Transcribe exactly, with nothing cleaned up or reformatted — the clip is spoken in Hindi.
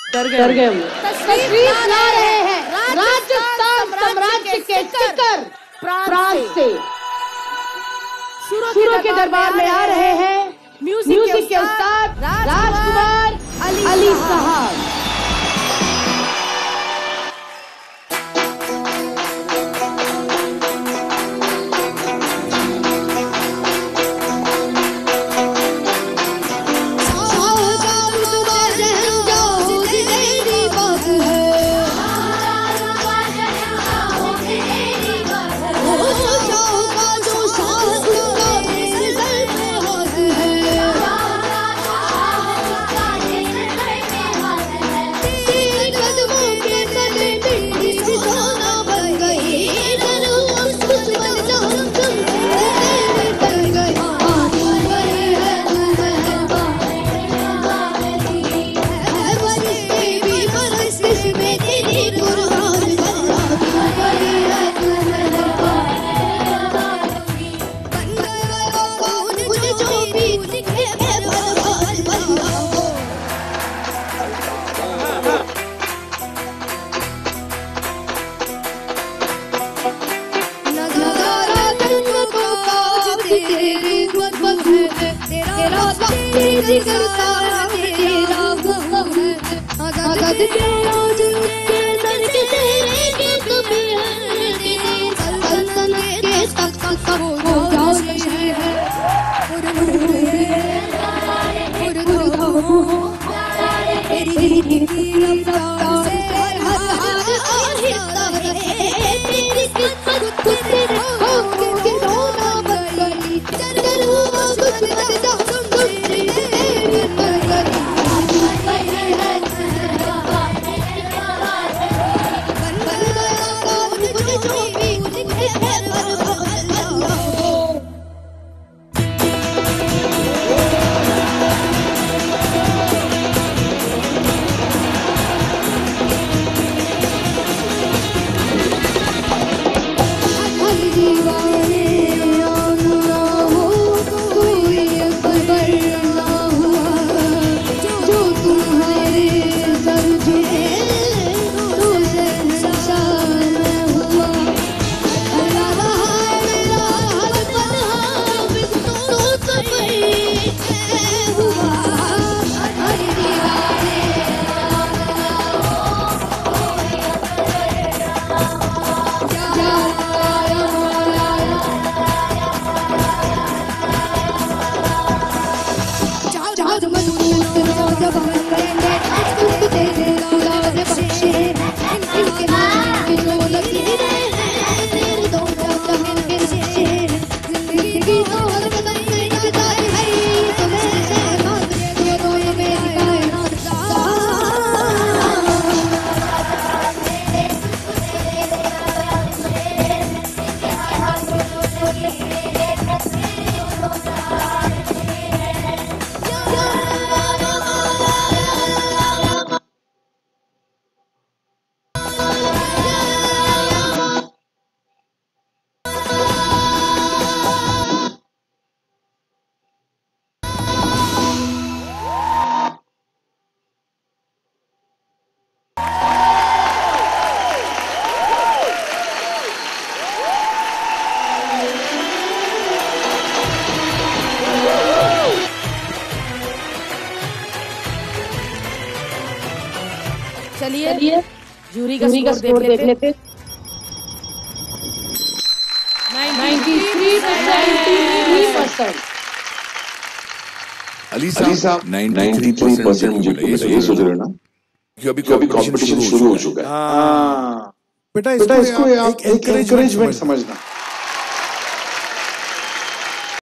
डर गए डर गए तशरीफ ला रहे हैं राजस्थान साम्राज्य के सिकर प्रांत से। सुरों के दरबार में आ रहे हैं म्यूजिक के उस्ताद राजकुमार अली साहब। चलिए जूरी का स्कोर देख लेते। अली साहब तिरानवे परसेंट मुझे बताइए, सोच रहे हो ना कि अभी अभी कंपटीशन शुरू हो चुका है। बेटा इसको एक एनकरेजमेंट समझना।